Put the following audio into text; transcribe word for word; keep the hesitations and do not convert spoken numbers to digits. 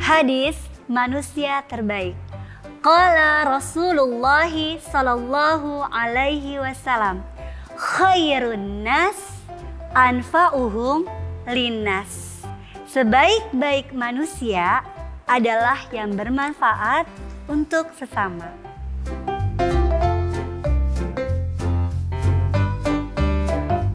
Hadis manusia terbaik. Qala Rasulullah sallallahu alaihi wasallam, khairun nas anfa'uhum linnas. Sebaik-baik manusia adalah yang bermanfaat untuk sesama.